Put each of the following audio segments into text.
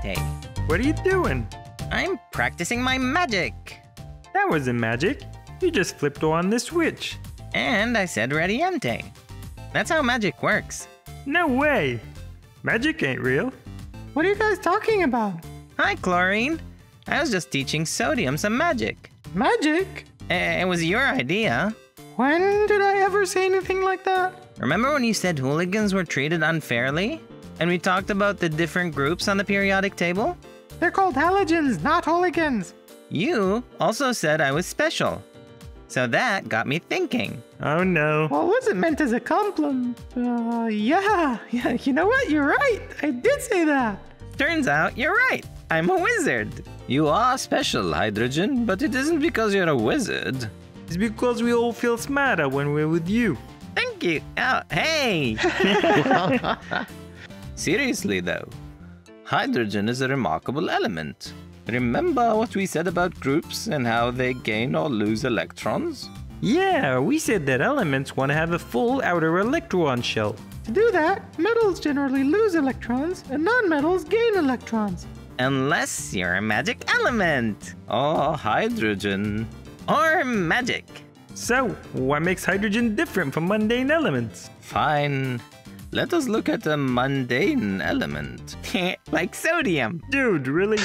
variante. What are you doing? I'm practicing my magic. That wasn't magic. You just flipped on the switch. And I said radiante. That's how magic works. No way. Magic ain't real. What are you guys talking about? Hi, Chlorine. I was just teaching Sodium some magic. Magic? It was your idea. When did I ever say anything like that? Remember when you said hooligans were treated unfairly? And we talked about the different groups on the periodic table? They're called halogens, not hooligans. You also said I was special. So that got me thinking. Oh no. Well, it wasn't meant as a compliment. Yeah, you know what? You're right. I did say that. Turns out you're right. I'm a wizard. You are special, Hydrogen, but it isn't because you're a wizard. It's because we all feel smarter when we're with you. Thank you. Oh, hey! Seriously though, hydrogen is a remarkable element. Remember what we said about groups and how they gain or lose electrons? Yeah, we said that elements want to have a full outer electron shell. To do that, metals generally lose electrons and non-metals gain electrons. Unless you're a magic element. Or hydrogen. Or magic. So, what makes hydrogen different from mundane elements? Fine. Let us look at a mundane element. Like sodium. Dude, really?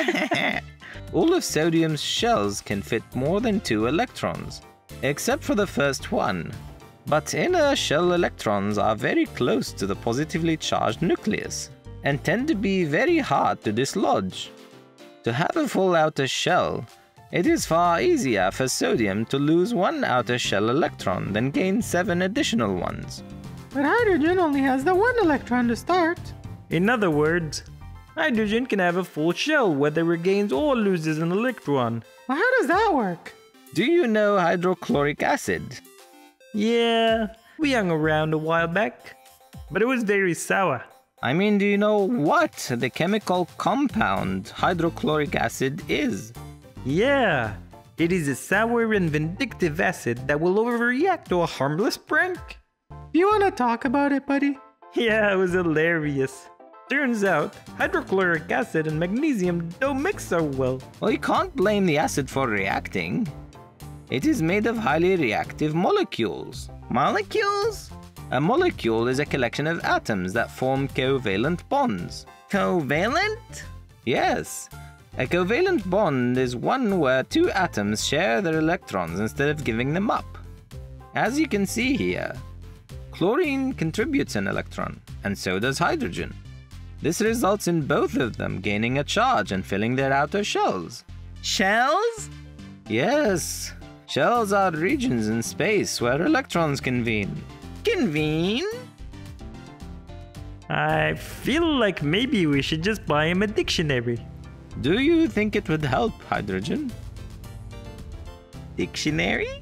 All of sodium's shells can fit more than 2 electrons, except for the first one. But inner shell electrons are very close to the positively charged nucleus and tend to be very hard to dislodge. To have a full outer shell, it is far easier for sodium to lose 1 outer shell electron than gain 7 additional ones. But hydrogen only has the 1 electron to start. In other words, hydrogen can have a full shell whether it gains or loses an electron. Well, how does that work? Do you know hydrochloric acid? Yeah, we hung around a while back, but it was very sour. I mean, do you know what the chemical compound hydrochloric acid is? Yeah, it is a sour and vindictive acid that will overreact to a harmless prank. Do you want to talk about it, buddy? Yeah, it was hilarious. Turns out, hydrochloric acid and magnesium don't mix so well. Well, you can't blame the acid for reacting. It is made of highly reactive molecules. Molecules? A molecule is a collection of atoms that form covalent bonds. Covalent? Yes. A covalent bond is one where 2 atoms share their electrons instead of giving them up. As you can see here, chlorine contributes an electron, and so does hydrogen. This results in both of them gaining a charge and filling their outer shells. Shells? Yes. Shells are regions in space where electrons convene. Convene? I feel like maybe we should just buy him a dictionary. Do you think it would help, hydrogen? Dictionary?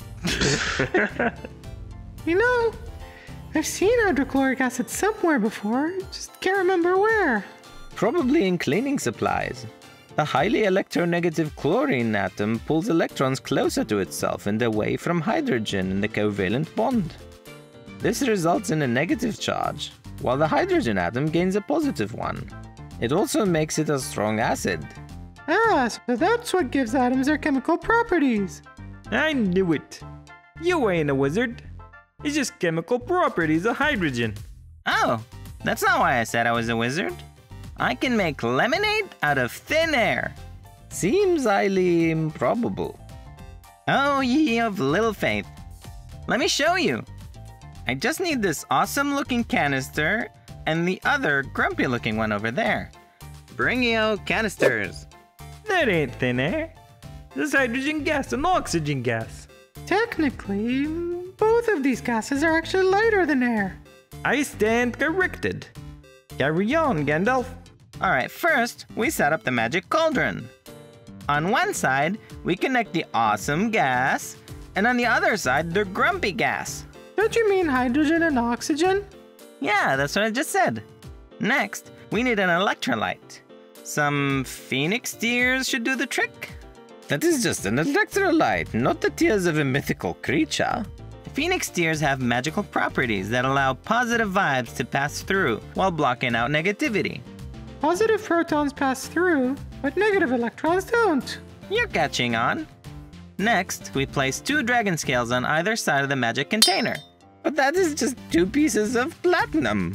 You know, I've seen hydrochloric acid somewhere before, just can't remember where. Probably in cleaning supplies. The highly electronegative chlorine atom pulls electrons closer to itself and away from hydrogen in the covalent bond. This results in a negative charge, while the hydrogen atom gains a positive one. It also makes it a strong acid. Ah, so that's what gives atoms their chemical properties. I knew it. You ain't a wizard. It's just chemical properties of hydrogen. Oh, that's not why I said I was a wizard. I can make lemonade out of thin air. Seems highly improbable. Oh, ye of little faith. Let me show you. I just need this awesome-looking canister and the other grumpy-looking one over there. Bring yo canisters. That ain't thin air. That's hydrogen gas and oxygen gas. Technically, both of these gases are actually lighter than air. I stand corrected. Carry on, Gandalf. Alright, first, we set up the magic cauldron. On one side, we connect the awesome gas, and on the other side, the grumpy gas. Don't you mean hydrogen and oxygen? Yeah, that's what I just said. Next, we need an electrolyte. Some phoenix tears should do the trick. That is just an electrolyte, not the tears of a mythical creature. Phoenix tears have magical properties that allow positive vibes to pass through while blocking out negativity. Positive protons pass through, but negative electrons don't. You're catching on. Next, we place 2 dragon scales on either side of the magic container. But that is just 2 pieces of platinum.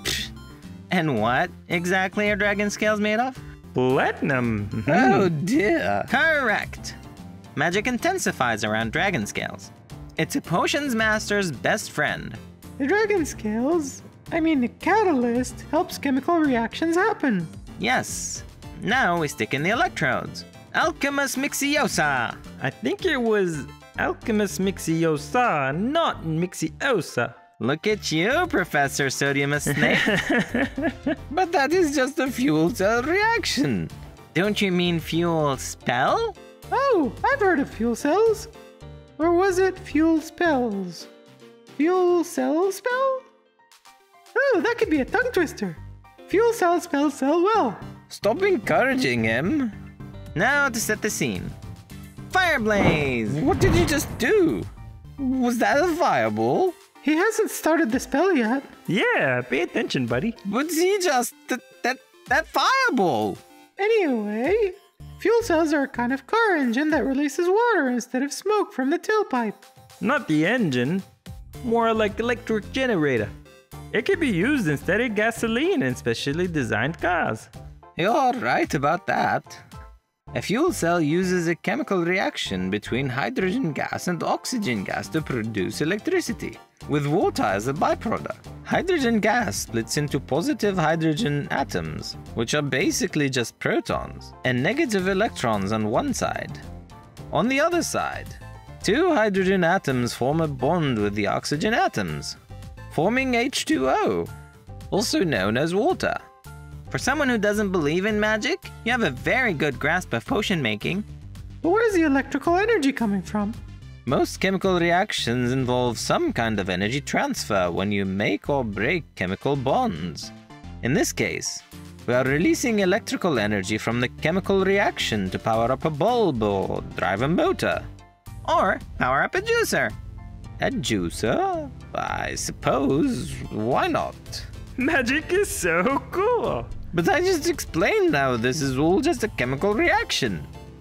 And what exactly are dragon scales made of? Platinum. Oh dear. Correct. Magic intensifies around dragon scales. It's a potions master's best friend. The the catalyst helps chemical reactions happen. Yes. Now we stick in the electrodes. Alchemus Mixiosa. I think it was Alchemist Mixiosa, not Mixiosa. Look at you, Professor Sodiumus Snape. But that is just a fuel cell reaction. Don't you mean fuel spell? Oh, I've heard of fuel cells. Or was it fuel spells? Fuel cell spell? Oh, that could be a tongue twister. Fuel cell spells sell well. Stop encouraging him. Now to set the scene. Fire blaze! What did you just do? Was that a fireball? He hasn't started the spell yet. Yeah, pay attention, buddy. But he just... that fireball! Anyway, fuel cells are a kind of car engine that releases water instead of smoke from the tailpipe. Not the engine, more like electric generator. It can be used instead of gasoline in specially designed cars. You're right about that. A fuel cell uses a chemical reaction between hydrogen gas and oxygen gas to produce electricity, with water as a byproduct. Hydrogen gas splits into positive hydrogen atoms, which are basically just protons, and negative electrons on one side. On the other side, 2 hydrogen atoms form a bond with the oxygen atoms, forming H2O, also known as water. For someone who doesn't believe in magic, you have a very good grasp of potion making. But where's the electrical energy coming from? Most chemical reactions involve some kind of energy transfer when you make or break chemical bonds. In this case, we are releasing electrical energy from the chemical reaction to power up a bulb or drive a motor. Or power up a juicer. A juicer? I suppose. Why not? Magic is so cool. But I just explained how this is all just a chemical reaction.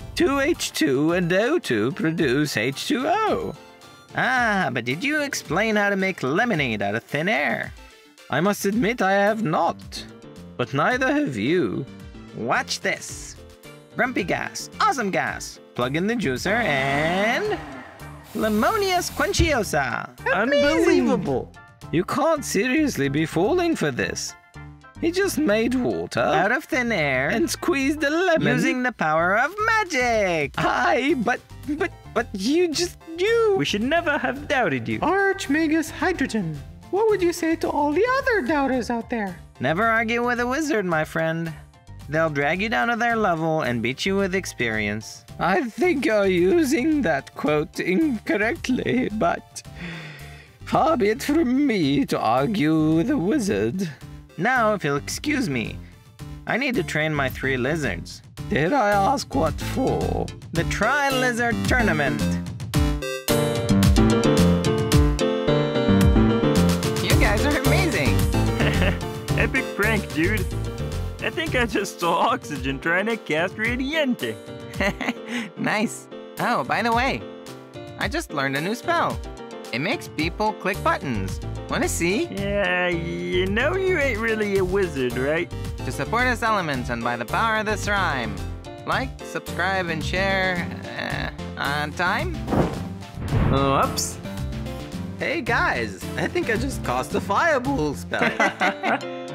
2H2 and O2 produce H2O. Ah, but did you explain how to make lemonade out of thin air? I must admit I have not. But neither have you. Watch this. Grumpy gas, awesome gas. Plug in the juicer and... Lemonius Quenchiosa. Unbelievable. You can't seriously be falling for this. He just made water Out of thin air and squeezed a lemon using the power of magic. Aye, but you. We should never have doubted you. Archmagus Hydrogen. What would you say to all the other doubters out there? Never argue with a wizard, my friend. They'll drag you down to their level and beat you with experience. I think you're using that quote incorrectly, but far be it from me to argue with a wizard. Now, if you'll excuse me, I need to train my 3 lizards. Did I ask what for? The Tri-Lizard Tournament. You guys are amazing. Epic prank, dude. I think I just saw Oxygen trying to cast Radiante. Nice. Oh, by the way, I just learned a new spell. It makes people click buttons. Wanna see? Yeah, you know you ain't really a wizard, right? To support us elements and by the power of this rhyme. Like, subscribe, and share. On time? Oops. Hey guys, I think I just cast a fireball spell.